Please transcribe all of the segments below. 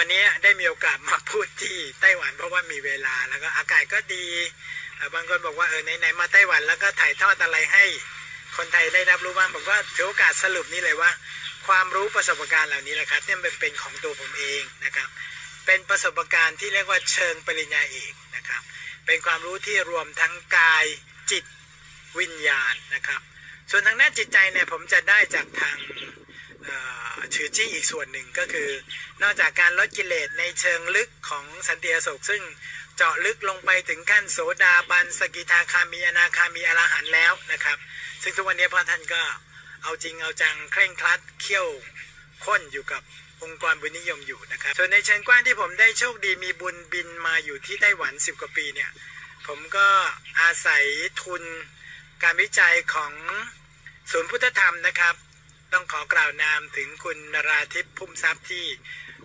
วันนี้ได้มีโอกาสมาพูดที่ไต้หวันเพราะว่ามีเวลาแล้วก็อากาศก็ดีบางคนบอกว่าไหนมาไต้หวันแล้วก็ถ่ายทอดอะไรให้คนไทยได้รับรู้บ้างผมก็ถือโอกาสสรุปนี้เลยว่าความรู้ประสบการณ์เหล่านี้แหละครับเนี่ยเป็นของตัวผมเองนะครับเป็นประสบการณ์ที่เรียกว่าเชิงปริญญาเอกนะครับเป็นความรู้ที่รวมทั้งกายจิตวิญญาณนะครับส่วนทางด้านจิตใจเนี่ยผมจะได้จากทางชื่อจี้อีกส่วนหนึ่งก็คือนอกจากการลดกิเลสในเชิงลึกของสันติอโศกซึ่งเจาะลึกลงไปถึงขั้นโสดาบันสกิทาคามีอนาคามีอรหันต์แล้วนะครับซึ่งทุกวันนี้พระท่านก็เอาจริงเอาจังเคร่งครัดเขี่ยวข้นอยู่กับองค์กรบุญนิยมอยู่นะครับส่วนในเชิงกว้างที่ผมได้โชคดีมีบุญบินมาอยู่ที่ไต้หวัน10 กว่าปีเนี่ยผมก็อาศัยทุนการวิจัยของศูนย์พุทธธรรมนะครับต้องขอกล่าวนามถึงคุณนราทิพย์พุ่มทรัพย์ที่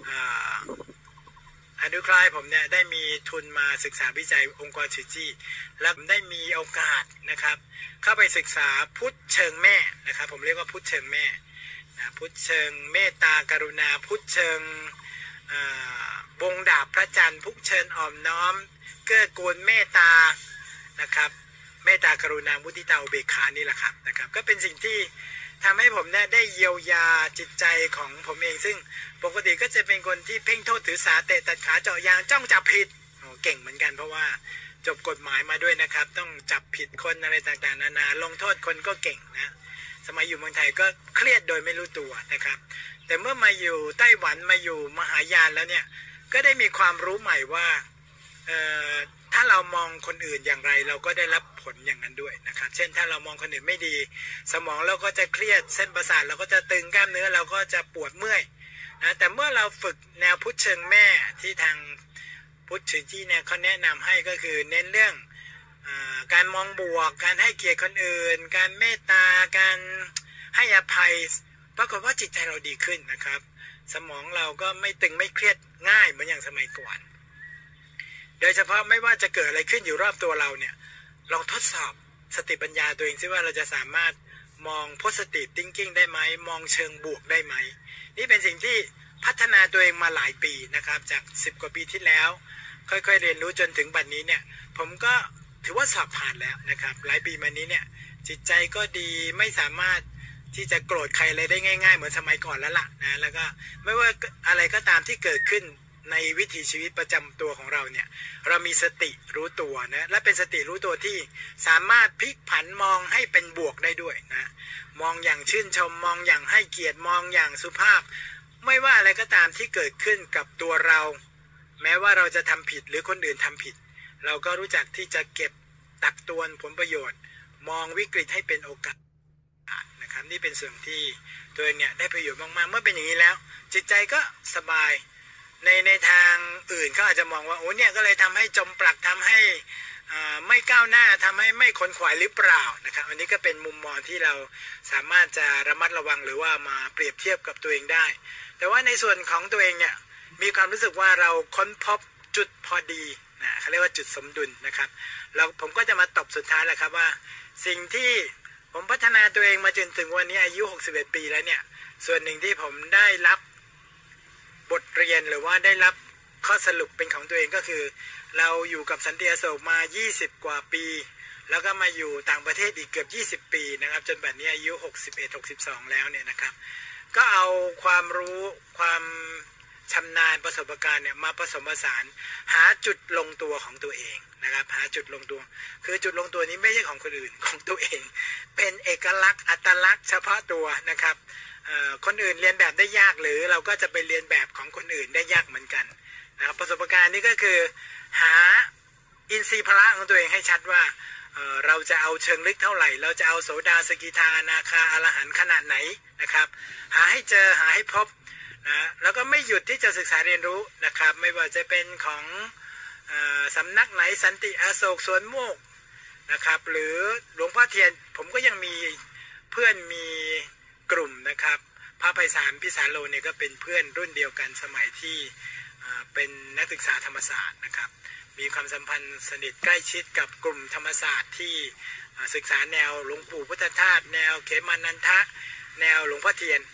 อนุเคราะห์ให้ผมเนี่ยได้มีทุนมาศึกษาวิจัยองค์กรชื่อจี้และได้มีโอกาสนะครับเข้าไปศึกษาพุทธเชิงแม่นะครับผมเรียกว่าพุทธเชิงแม่นะพุทธเชิงเมตตากรุณาพุทธเชิงวงดาบพระจันทร์พุทธเชิงอ่อมน้อมเกื้อกูลเมตตานะครับเมตตากรุณามุทิตาอุเบกขานี่แหละครับนะครับก็เป็นสิ่งที่ทำให้ผมได้เยียวยาจิตใจของผมเองซึ่งปกติก็จะเป็นคนที่เพ่งโทษถือสาเตะตัดขาเจาะยางจ้องจับผิดเก่งเหมือนกันเพราะว่าจบกฎหมายมาด้วยนะครับต้องจับผิดคนอะไรต่างๆนานาลงโทษคนก็เก่งนะสมัยอยู่เมืองไทยก็เครียดโดยไม่รู้ตัวนะครับแต่เมื่อมาอยู่ไต้หวันมาอยู่มหายานแล้วเนี่ยก็ได้มีความรู้ใหม่ว่าถ้าเรามองคนอื่นอย่างไรเราก็ได้รับผลอย่างนั้นด้วยนะครับเช่นถ้าเรามองคนอื่นไม่ดีสมองเราก็จะเครียดเส้นประสาทเราก็จะตึงกล้ามเนื้อเราก็จะปวดเมื่อยนะแต่เมื่อเราฝึกแนวพุทธเชิงแม่ที่ทางพุทธชื่อจี้เนี่ยเขาแนะนำให้ก็คือเน้นเรื่องการมองบวกการให้เกียรติคนอื่นการเมตตาการให้อภัยปรากฏว่าจิตใจเราดีขึ้นนะครับสมองเราก็ไม่ตึงไม่เครียดง่ายเหมือนอย่างสมัยก่อนโดยเฉพาะไม่ว่าจะเกิดอะไรขึ้นอยู่รอบตัวเราเนี่ยลองทดสอบสติปัญญาตัวเองซิว่าเราจะสามารถมอง positive thinking ได้ไหมมองเชิงบวกได้ไหมนี่เป็นสิ่งที่พัฒนาตัวเองมาหลายปีนะครับจาก10 กว่าปีที่แล้วค่อยๆเรียนรู้จนถึงบัดนี้เนี่ยผมก็ถือว่าสอบผ่านแล้วนะครับหลายปีมานี้เนี่ยจิตใจก็ดีไม่สามารถที่จะโกรธใครเลยได้ง่ายๆเหมือนสมัยก่อนแล้วล่ะนะแล้วก็ไม่ว่าอะไรก็ตามที่เกิดขึ้นในวิถีชีวิตประจำตัวของเราเนี่ยเรามีสติรู้ตัวนะและเป็นสติรู้ตัวที่สามารถพลิกผันมองให้เป็นบวกได้ด้วยนะมองอย่างชื่นชมมองอย่างให้เกียรติมองอย่างสุภาพไม่ว่าอะไรก็ตามที่เกิดขึ้นกับตัวเราแม้ว่าเราจะทำผิดหรือคนอื่นทำผิดเราก็รู้จักที่จะเก็บตักตวงผลประโยชน์มองวิกฤตให้เป็นโอกาสนะครับนี่เป็นส่วนที่ตัวเองเนี่ยได้ประโยชน์มากๆเมื่อเป็นอย่างนี้แล้วจิตใจก็สบายในทางอื่นเขาอาจจะมองว่าโอ้เนี่ยก็เลยทำให้จมปลักทำให้ไม่ก้าวหน้าทำให้ไม่ขนขวายหรือเปล่านะครับอันนี้ก็เป็นมุมมองที่เราสามารถจะระมัดระวังหรือว่ามาเปรียบเทียบกับตัวเองได้แต่ว่าในส่วนของตัวเองเนี่ยมีความรู้สึกว่าเราค้นพบจุดพอดีนะเขาเรียกว่าจุดสมดุลนะครับผมก็จะมาตบสุดท้ายแหละครับว่าสิ่งที่ผมพัฒนาตัวเองมาจนถึงวันนี้อายุ61 ปีแล้วเนี่ยส่วนหนึ่งที่ผมได้รับบทเรียนหรือว่าได้รับข้อสรุปเป็นของตัวเองก็คือเราอยู่กับสันติอโศกมา20 กว่าปีแล้วก็มาอยู่ต่างประเทศอีกเกือบ20 ปีนะครับจนบัดนี้อายุ61-62แล้วเนี่ยนะครับก็เอาความรู้ความชำนาญประสบการณ์เนี่ยมาผสมผสานหาจุดลงตัวของตัวเองนะครับหาจุดลงตัวคือจุดลงตัวนี้ไม่ใช่ของคนอื่นของตัวเองเป็นเอกลักษณ์อัตลักษณ์เฉพาะตัวนะครับคนอื่นเรียนแบบได้ยากหรือเราก็จะไปเรียนแบบของคนอื่นได้ยากเหมือนกันนะครับประสบการณ์นี้ก็คือหาอินทรีย์พละของตัวเองให้ชัดว่าเราจะเอาเชิงลึกเท่าไหร่เราจะเอาโสดาสกิทาอนาคาอรหันต์ขนาดไหนนะครับหาให้เจอหาให้พบนะแล้วก็ไม่หยุดที่จะศึกษาเรียนรู้นะครับไม่ว่าจะเป็นของสำนักไหนสันติอโศกสวนโมกนะครับหรือหลวงพ่อเทียนผมก็ยังมีเพื่อนมีกลุ่มนะครับพระไพศาลพิสารโลเนี่ยก็เป็นเพื่อนรุ่นเดียวกันสมัยที่เป็นนักศึกษาธรรมศาสตร์นะครับมีความสัมพันธ์สนิทใกล้ชิดกับกลุ่มธรรมศาสตร์ที่ศึกษาแนวหลวงปู่พุทธทาสแนวเขมานันทะแนวหลวงพ่อเทียน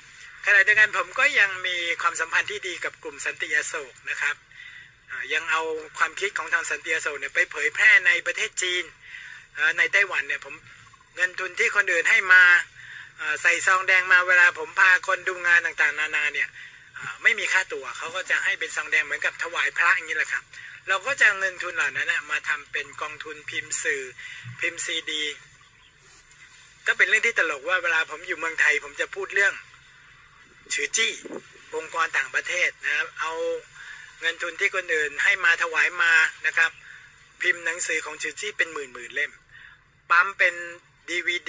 ขณะเดียวกันผมก็ยังมีความสัมพันธ์ที่ดีกับกลุ่มสันติอโศกนะครับยังเอาความคิดของทางสันติอโศกเนี่ยไปเผยแพร่ในประเทศจีนในไต้หวันเนี่ยผมเงินทุนที่คนอื่นให้มาใส่ซองแดงมาเวลาผมพาคนดูงานต่างๆนานาเนี่ยไม่มีค่าตั๋วเขาก็จะให้เป็นซองแดงเหมือนกับถวายพระอย่างนี้แหละครับเราก็จะเงินทุนเหล่านั้นมาทำเป็นกองทุนพิมพ์สื่อพิมพ์ซีดีก็เป็นเรื่องที่ตลกว่าเวลาผมอยู่เมืองไทยผมจะพูดเรื่องฉือจี้องค์กรต่างประเทศนะครับเอาเงินทุนที่คนอื่นให้มาถวายมานะครับพิมพ์หนังสือของฉือจี้เป็นหมื่นเล่มปั๊มเป็น DVD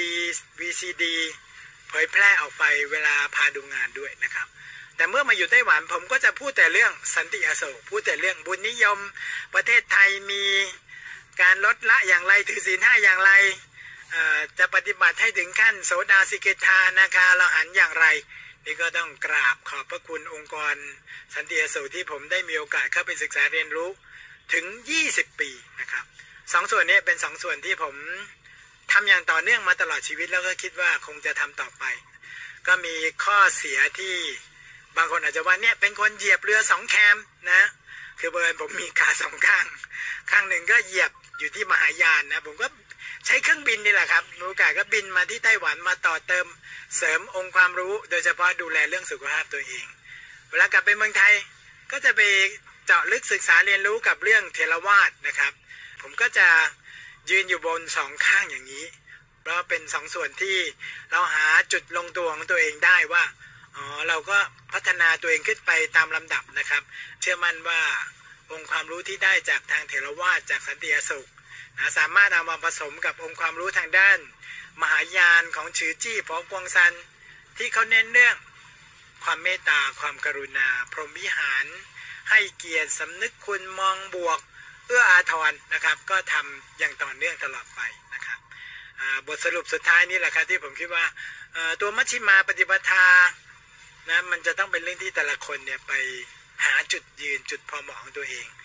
VCD เผยแพร่ออกไปเวลาพาดูงานด้วยนะครับแต่เมื่อมาอยู่ไต้หวันผมก็จะพูดแต่เรื่องสันติอโศกพูดแต่เรื่องบุญนิยมประเทศไทยมีการลดละอย่างไรถือศีล5อย่างไรจะปฏิบัติให้ถึงขั้นโสดาสิกขานาคาอรหันต์อย่างไรนี่ก็ต้องกราบขอบพระคุณองค์กรสันติอโศกที่ผมได้มีโอกาสเข้าไปศึกษาเรียนรู้ถึง20ปีนะครับสองส่วนนี้เป็น2ส่วนที่ผมทำอย่างต่อเนื่องมาตลอดชีวิตแล้วก็คิดว่าคงจะทำต่อไปก็มีข้อเสียที่บางคนอาจจะว่าเนี่ยเป็นคนเหยียบเรือ2แคมนะคือเบิร์นผมมีขา2ข้างข้างหนึ่งก็เหยียบอยู่ที่มหายานนะผมก็ใช้เครื่องบินนี่แหละครับมีโอกาสก็บินมาที่ไต้หวันมาต่อเติมเสริมองค์ความรู้โดยเฉพาะดูแลเรื่องสุขภาพตัวเองเวลากลับไปเมืองไทยก็จะไปเจาะลึกศึกษาเรียนรู้กับเรื่องเทรวาสนะครับผมก็จะยืนอยู่บน2ข้างอย่างนี้เพราะเป็น2ส่วนที่เราหาจุดลงตัวของตัวเองได้ว่าเราก็พัฒนาตัวเองขึ้นไปตามลำดับนะครับเชื่อมั่นว่าองค์ความรู้ที่ได้จากทางเถรวาทจากสันติอโศกนะสามารถเอามาผสมกับองค์ความรู้ทางด้านมหายานของฉือจี้ป๋อกวงซันที่เขาเน้นเรื่องความเมตตาความกรุณาพรหมวิหารให้เกียรติสำนึกคุณมองบวกเอื้ออาทรนะครับก็ทำอย่างต่อเนื่องตลอดไปนะครับบทสรุปสุดท้ายนี้แหละครับที่ผมคิดว่าตัวมัชฌิมาปฏิปทานะมันจะต้องเป็นเรื่องที่แต่ละคนเนี่ยไปหาจุดยืนจุดพอเหมาะของตัวเอง